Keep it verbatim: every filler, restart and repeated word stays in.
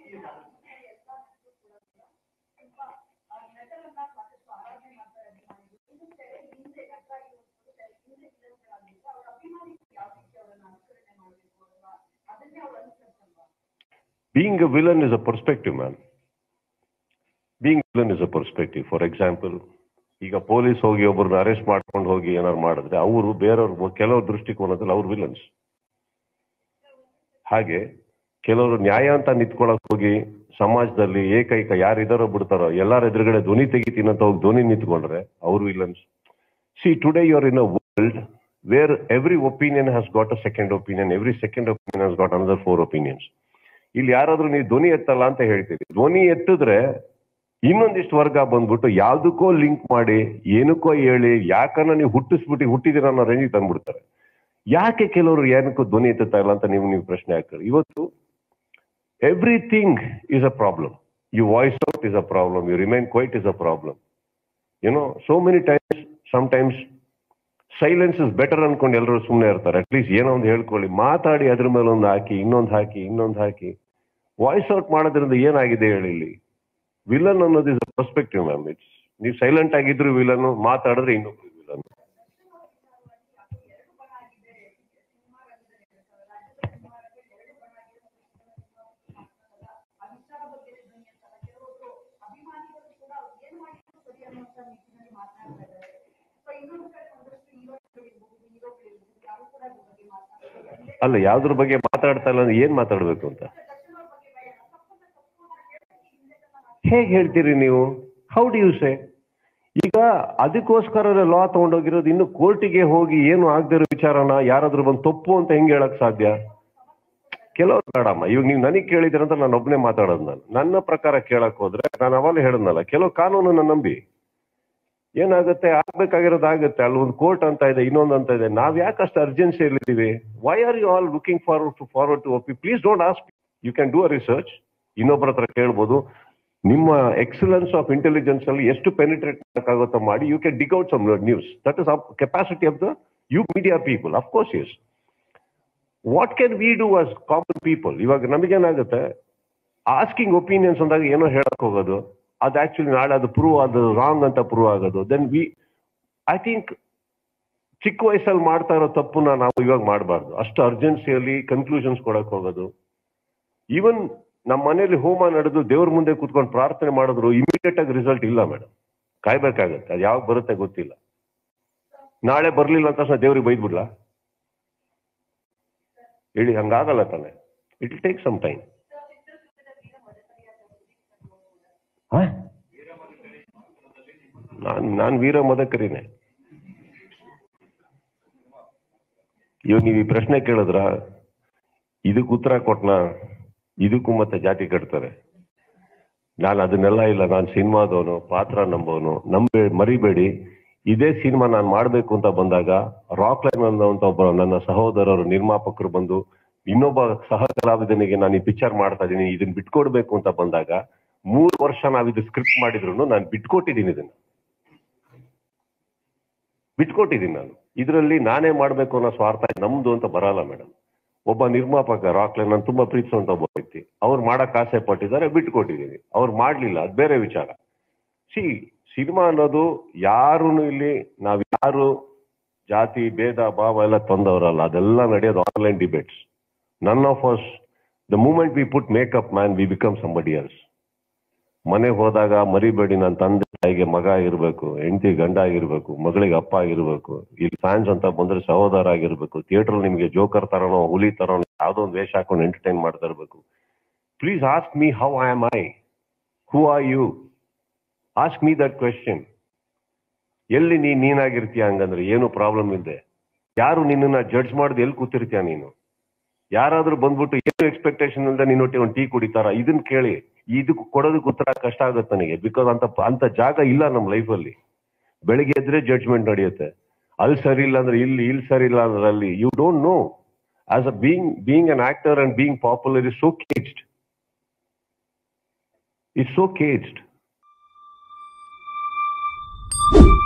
Being a villain is a perspective, man. Being a villain is a perspective. For example, ಈಗ police ಹೋಗಿ ಒಬ್ಬರನ್ನ arrest ಮಾಡ್ಕೊಂಡು ಹೋಗಿ ಏನಾರು ಮಾಡಿದ್ರೆ ಅವರು ಬೇರೆಯವ್ರ ಕೆಲವು ದೃಷ್ಟಿಕೋನದಲ್ಲಿ ಅವ್ರು ವಿಲನ್ಸ್. ಹಾಗೆ ಕೆಲವರು ನ್ಯಾಯ ಅಂತ ನಿಂತ್ಕೊಳಕ್ ಹೋಗಿ ಸಮಾಜದಲ್ಲಿ ಏಕೈಕ ಯಾರಿದಾರೋ ಬಿಡ್ತಾರೋ ಎಲ್ಲಾರ ಎದುರುಗಡೆ ಧ್ವನಿ ತೆಗಿತೀನಿ ಅಂತ ಹೋಗಿ ಧ್ವನಿ ನಿಂತ್ಕೊಂಡ್ರೆ ಅವರು villains. See today you are in a world where every opinion has got a second opinion, every second opinion has got another four opinions. ಇಲ್ಲಿ ಯಾರಾದ್ರೂ ನೀವು ಧ್ವನಿ ಎತ್ತಲ್ಲ ಅಂತ ಹೇಳ್ತೀರಿ, ಧ್ವನಿ ಎತ್ತಿದ್ರೆ ಇನ್ನೊಂದಿಷ್ಟು ವರ್ಗ ಬಂದ್ಬಿಟ್ಟು ಯಾವ್ದಕ್ಕೋ ಲಿಂಕ್ ಮಾಡಿ ಏನಕ್ಕೋ ಹೇಳಿ ಯಾಕನ್ನ ನೀವು ಹುಟ್ಟಿಸ್ಬಿಟ್ಟು ಹುಟ್ಟಿದಿರ ಅನ್ನೋ ರೇಂಜಿಗೆ ತಂದ್ಬಿಡ್ತಾರೆ. ಯಾಕೆ ಕೆಲವರು ಏನಕ್ಕೂ ಧ್ವನಿ ಎತ್ತುತ್ತಾ ಇಲ್ಲ ಅಂತ ನೀವು ನೀವು ಪ್ರಶ್ನೆ ಹಾಕ್ತಾರೆ. ಇವತ್ತು everything is a problem. You voice out is a problem, you remain quiet is a problem. You know so many times sometimes silence is better ಅನ್ಕೊಂಡು ಎಲ್ಲರೂ ಸುಮ್ಮನೆ ಇರ್ತಾರೆ. ಅಟ್ಲೀಸ್ಟ್ ಏನೋ ಒಂದು ಹೇಳ್ಕೊಳ್ಳಿ, ಮಾತಾಡಿ ಅದ್ರ ಮೇಲೆ ಒಂದು ಹಾಕಿ ಇನ್ನೊಂದು ಹಾಕಿ ಇನ್ನೊಂದು ಹಾಕಿ ವಾಯ್ಸ್ ಔಟ್ ಮಾಡೋದ್ರಿಂದ ಏನಾಗಿದೆ ಹೇಳಿ. ಇಲ್ಲಿ ವಿಲನ್ ಅನ್ನೋದು is a perspective ma'am. It's ನೀವು ಸೈಲೆಂಟ್ ಆಗಿದ್ರು ವಿಲನ್, ಮಾತಾಡಿದ್ರೆ ಇನ್ನೊಬ್ರು ವಿಲನ್. ಅಲ್ಲ, ಯಾವ್ದ್ರ ಬಗ್ಗೆ ಮಾತಾಡ್ತಾ ಇಲ್ಲ ಅಂದ್ರೆ ಏನ್ ಮಾತಾಡ್ಬೇಕು ಅಂತ ಹೇಗೆ ಹೇಳ್ತೀರಿ ನೀವು? How do you say? ಈಗ ಅದಕ್ಕೋಸ್ಕರ ಲಾ ತಗೊಂಡೋಗಿರೋದು. ಇನ್ನು ಕೋರ್ಟಿಗೆ ಹೋಗಿ ಏನು ಆಗದಿರೋ ವಿಚಾರನ ಯಾರಾದ್ರೂ ಬಂದು ತಪ್ಪು ಅಂತ ಹೆಂಗೆ ಹೇಳಕ್ ಸಾಧ್ಯ? ಕೆಲವ್ರು ಬೇಡಮ್ಮ, ಇವಾಗ ನೀವು ನನಗೆ ಕೇಳಿದ್ರಂತ ನಾನು ಒಬ್ಬನೇ ಮಾತಾಡೋದು. ನಾನು ನನ್ನ ಪ್ರಕಾರ ಕೇಳಕ್ ಹೋದ್ರೆ ನಾನು ಅವಾಗಲೇ ಹೇಳಿದ್ನಲ್ಲ, ಕೆಲವು ಕಾನೂನನ್ನ ನಂಬಿ ಏನಾಗುತ್ತೆ, ಆಗ್ಬೇಕಾಗಿರೋದು ಆಗುತ್ತೆ. ಅಲ್ಲಿ ಒಂದು ಕೋರ್ಟ್ ಅಂತ ಇದೆ, ಇನ್ನೊಂದು ಅಂತ ಇದೆ. ನಾವ್ ಯಾಕಷ್ಟು ಅರ್ಜೆನ್ಸಿ ಇರ್ಲಿದ್ದೀವಿ? Why are you all looking forward to forward to OP? Please don't ask. You can do a research. ಇನ್ನೊಬ್ಬರ ಹತ್ರ ಕೇಳ್ಬೋದು. ನಿಮ್ಮ ಎಕ್ಸಲೆನ್ಸ್ ಆಫ್ ಇಂಟೆಲಿಜೆನ್ಸ್ ಅಲ್ಲಿ ಎಷ್ಟು ಪೆನಿಟ್ರೇಟ್ ಮಾಡಕ್ಕಾಗುತ್ತೋ ಮಾಡಿ. You can dig out some news. That is capacity of the you media people. Of course is. What can we do as common people? ಇವಾಗ ನಮಗೇನಾಗುತ್ತೆ, ಆಸ್ಕಿಂಗ್ ಒಪಿನಿಯನ್ಸ್ ಅಂದಾಗ ಏನೋ ಹೇಳಕ್ ಹೋಗೋದು, ಅದು ಆಕ್ಚುಲಿ ನಾಳೆ ಅದು ಪ್ರೂವ್ ಅದು ರಾಂಗ್ ಅಂತ ಪ್ರೂವ್ ಆಗೋದು. ದೆನ್ ವಿ ಐ ಥಿಂಕ್ ಚಿಕ್ಕ ವಯಸ್ಸಲ್ಲಿ ಮಾಡ್ತಾ ಇರೋ ತಪ್ಪುನ ನಾವು ಇವಾಗ ಮಾಡಬಾರ್ದು. ಅಷ್ಟು ಅರ್ಜೆನ್ಸಿಯಲ್ಲಿ ಕನ್ಕ್ಲೂಷನ್ಸ್ ಕೊಡಕ್ ಹೋಗೋದು. ಈವನ್ ನಮ್ಮ ಮನೇಲಿ ಹೋಮ ನಡೆದು ದೇವ್ರ ಮುಂದೆ ಕೂತ್ಕೊಂಡು ಪ್ರಾರ್ಥನೆ ಮಾಡಿದ್ರು ಇಮಿಡಿಯೇಟ್ ಆಗಿ ರಿಸಲ್ಟ್ ಇಲ್ಲ ಮೇಡಮ್, ಕಾಯ್ಬೇಕಾಗತ್ತೆ. ಅದು ಯಾವಾಗ ಬರುತ್ತೆ ಗೊತ್ತಿಲ್ಲ. ನಾಳೆ ಬರ್ಲಿಲ್ಲ ಅಂತ ತಕ್ಷಣ ದೇವ್ರಿಗೆ ಬೈದ್ಬಿಡ್ಲಾ ಹೇಳಿ? ಹಂಗಾಗಲ್ಲ ತಾನೆ. It will take some time. ನಾನ್ ನಾನ್ ವೀರ ಮದಕರಿನೇ. ಇವಾಗ ನೀವು ಈ ಪ್ರಶ್ನೆ ಕೇಳಿದ್ರ ಇದಕ್ಕೆ ಉತ್ತರ ಕೊಟ್ನ, ಇದಕ್ಕೂ ಮತ್ತೆ ಜಾತಿ ಕಟ್ತಾರೆ. ನಾನು ಅದನ್ನೆಲ್ಲ ಇಲ್ಲ. ನಾನು ಸಿನಿಮಾದವನು, ಪಾತ್ರ ನಂಬೋನು. ನಂಬೆ ಮರಿಬೇಡಿ, ಇದೇ ಸಿನಿಮಾ ನಾನು ಮಾಡ್ಬೇಕು ಅಂತ ಬಂದಾಗ ರಾಕ್ಲೈನ್ ಅನ್ನೋಂತ ಒಬ್ಬ ನನ್ನ ಸಹೋದರರು ನಿರ್ಮಾಪಕರು ಬಂದು ಇನ್ನೊಬ್ಬ ಸಹ ಕಲಾವಿದನಿಗೆ ನಾನು ಈ ಪಿಕ್ಚರ್ ಮಾಡ್ತಾ ಇದ್ದೀನಿ, ಇದನ್ನ ಬಿಟ್ಕೊಡ್ಬೇಕು ಅಂತ ಬಂದಾಗ ಮೂರು ವರ್ಷ ನಾವಿದು ಸ್ಕ್ರಿಪ್ಟ್ ಮಾಡಿದ್ರು ನಾನು ಬಿಟ್ಕೊಟ್ಟಿದ್ದೀನಿ. ಇದನ್ನ ಬಿಟ್ಕೊಟ್ಟಿದ್ದೀನಿ ನಾನು. ಇದರಲ್ಲಿ ನಾನೇ ಮಾಡ್ಬೇಕು ಅನ್ನೋ ಸ್ವಾರ್ಥ ನಮ್ದು ಅಂತ ಬರಲ್ಲ ಮೇಡಮ್. ಒಬ್ಬ ನಿರ್ಮಾಪಕ ರಾಕ್ಲೈನ್ ನಾನು ತುಂಬಾ ಪ್ರೀತಿಸುವಂತ ಒಬ್ಬ ವ್ಯಕ್ತಿ, ಅವ್ರು ಮಾಡಕ್ ಆಸೆ ಪಟ್ಟಿದ್ದಾರೆ, ಬಿಟ್ಕೊಟ್ಟಿದ್ದೀನಿ. ಅವ್ರು ಮಾಡ್ಲಿಲ್ಲ, ಅದು ಬೇರೆ ವಿಚಾರ. ಸಿ ಸಿನಿಮಾ ಅನ್ನೋದು ಯಾರು ಇಲ್ಲಿ ನಾವ್ ಯಾರು ಜಾತಿ ಭೇದ ಭಾವ ಎಲ್ಲ ತಂದವರಲ್ಲ. ಅದೆಲ್ಲ ನಡೆಯೋದು online debates. None of us the moment we put makeup man we become somebody else. ಮನೆಗೆ ಹೋದಾಗ ಮರಿಬೇಡಿ, ನನ್ನ ತಂದೆ ತಾಯಿಗೆ ಮಗ ಆಗಿರ್ಬೇಕು, ಹೆಂಡತಿ ಗಂಡ ಆಗಿರ್ಬೇಕು, ಮಗಳಿಗೆ ಅಪ್ಪ ಆಗಿರ್ಬೇಕು, ಇಲ್ಲಿ ಫ್ಯಾನ್ಸ್ ಅಂತ ಬಂದ್ರೆ ಸಹೋದರ ಆಗಿರ್ಬೇಕು, ಥಿಯೇಟರ್ ನಿಮ್ಗೆ ಜೋಕರ್ ತರನೋ ಹುಲಿ ತರನೋ ಯಾವ್ದೋ ಒಂದು ವೇಷ ಹಾಕೊಂಡು ಎಂಟರ್ಟೈನ್ ಮಾಡ್ತಾ ಇರ್ಬೇಕು. Please ask me how I am I, who are you? Ask me that question. ಎಲ್ಲಿ ನೀ ನೀನಾಗಿರ್ತೀಯ ಹಂಗಂದ್ರೆ ಏನು ಪ್ರಾಬ್ಲಮ್ ಇಲ್ಲದೆ. ಯಾರು ನಿನ್ನನ್ನ ಜಡ್ಜ್ ಮಾಡಿದ್ ಎಲ್ಲಿ ಕೂತಿರ್ತೀಯ ನೀನು? ಯಾರಾದ್ರೂ ಬಂದ್ಬಿಟ್ಟು ಏನು ಎಕ್ಸ್ಪೆಕ್ಟೇಷನ್ ಇಲ್ಲದೆ ನೀನೊಟ್ಟಿಗೆ ಒಂದು ಟೀ ಕುಡಿತಾರ? ಇದನ್ನ ಕೇಳಿ. ಇದಕ್ಕೆ ಕೊಡೋದಕ್ಕೆ ಉತ್ತರ ಕಷ್ಟ ಆಗುತ್ತೆ ನನಗೆ. ಬಿಕಾಸ್ ಅಂತ ಅಂತ ಜಾಗ ಇಲ್ಲ ನಮ್ಮ ಲೈಫಲ್ಲಿ. ಬೆಳಿಗ್ಗೆ ಎದ್ರೆ ಜಡ್ಜ್ಮೆಂಟ್ ನಡೆಯುತ್ತೆ. ಅಲ್ಲಿ ಸರಿ ಇಲ್ಲ ಅಂದ್ರೆ ಇಲ್ಲಿ, ಇಲ್ಲಿ ಸರಿ ಇಲ್ಲ ಅಂದ್ರೆ ಅಲ್ಲಿ. You don't know. As a being being an actor and being popular is so caged. It's so caged.